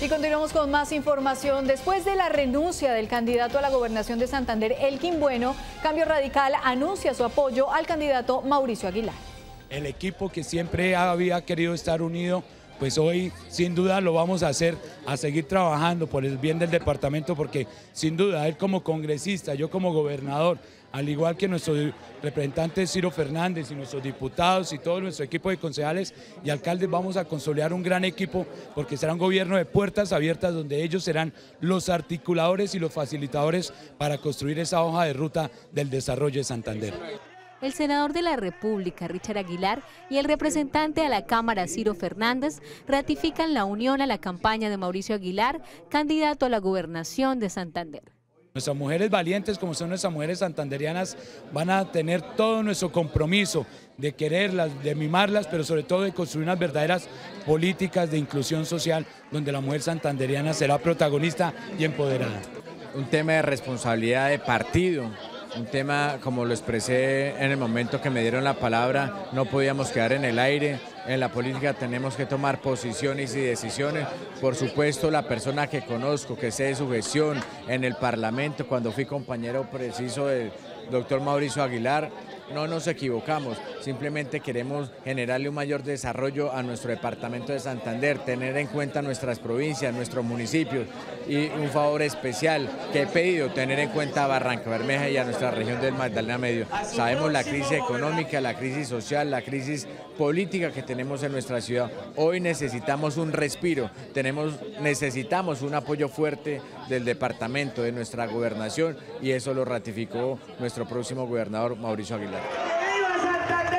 Y continuamos con más información. Después de la renuncia del candidato a la gobernación de Santander, Elkin Bueno, Cambio Radical anuncia su apoyo al candidato Mauricio Aguilar. El equipo que siempre había querido estar unido, pues hoy sin duda lo vamos a hacer, a seguir trabajando por el bien del departamento, porque sin duda él como congresista, yo como gobernador, al igual que nuestro representante Ciro Fernández y nuestros diputados y todo nuestro equipo de concejales y alcaldes, vamos a consolidar un gran equipo, porque será un gobierno de puertas abiertas donde ellos serán los articuladores y los facilitadores para construir esa hoja de ruta del desarrollo de Santander. El senador de la República, Richard Aguilar, y el representante a la Cámara, Ciro Fernández, ratifican la unión a la campaña de Mauricio Aguilar, candidato a la gobernación de Santander. Nuestras mujeres valientes, como son nuestras mujeres santanderianas, van a tener todo nuestro compromiso de quererlas, de mimarlas, pero sobre todo de construir unas verdaderas políticas de inclusión social, donde la mujer santanderiana será protagonista y empoderada. Un tema de responsabilidad de partido. Un tema, como lo expresé en el momento que me dieron la palabra, no podíamos quedar en el aire. En la política tenemos que tomar posiciones y decisiones. Por supuesto, la persona que conozco, que sé de su gestión en el Parlamento, cuando fui compañero preciso del doctor Mauricio Aguilar, no nos equivocamos, simplemente queremos generarle un mayor desarrollo a nuestro departamento de Santander, tener en cuenta nuestras provincias, nuestros municipios, y un favor especial que he pedido, tener en cuenta a Barranca Bermeja y a nuestra región del Magdalena Medio. Sabemos la crisis económica, la crisis social, la crisis política que tenemos en nuestra ciudad. Hoy necesitamos un respiro, necesitamos un apoyo fuerte del departamento, de nuestra gobernación, y eso lo ratificó nuestro próximo gobernador Mauricio Aguilar.